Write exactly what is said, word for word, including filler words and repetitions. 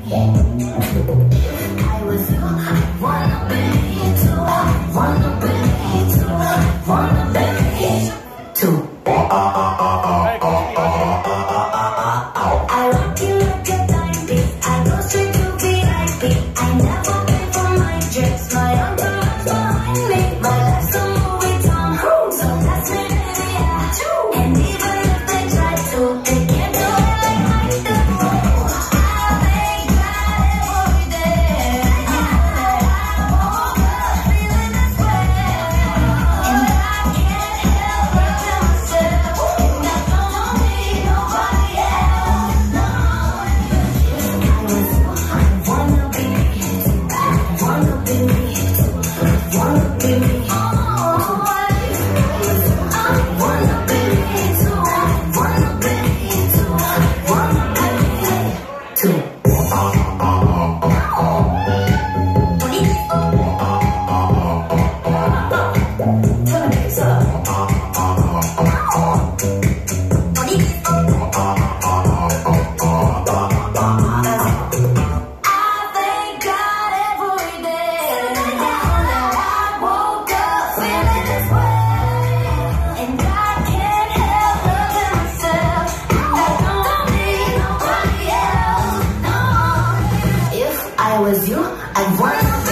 I was you, I wanna be too. I wanna be too. I wanna be too. I rock you like a timepiece. I go straight to V I P. I never pay for my drinks. My entourage behind me. My life's a movie, Tom. So that's me, baby, yeah. And even if they try to, they can't do it like I do. I thank God every day. I woke up feeling this way, and I can't help hurting myself. And I don't need nobody else. No, if I was you, I wanna be me. I wanna be me. I wanna be me. Oh, if I was you, I wanna be me too. I wanna be me too. I wanna be me too. Turn the bass up. I thank God every day. I woke up feeling this way, and I can't help loving myself. And I don't need nobody else. No, if I was you, I'd wanna